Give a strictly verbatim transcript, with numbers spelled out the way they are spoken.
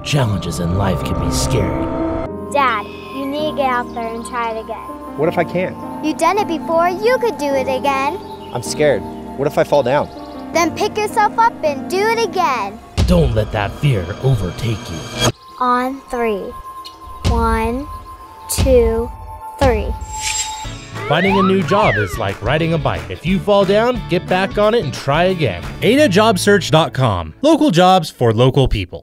Challenges in life can be scary. Dad, you need to get out there and try it again. What if I can't? You've done it before, you could do it again. I'm scared. What if I fall down? Then pick yourself up and do it again. Don't let that fear overtake you. On three. One, two, three. Finding a new job is like riding a bike. If you fall down, get back on it and try again. Ada Job Search dot com. Local jobs for local people.